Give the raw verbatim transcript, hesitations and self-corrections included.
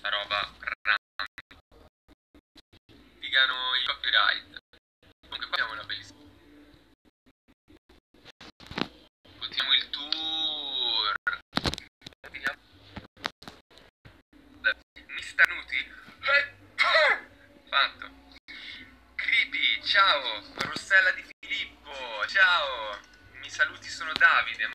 sta roba random. Pigano il copyright. Comunque qua abbiamo una bellissima. Continuiamo il tour. Vediamo. mister Nuti. Fatto. Creepy, ciao. Rossella di Filippo, ciao. Mi saluti, sono Davide.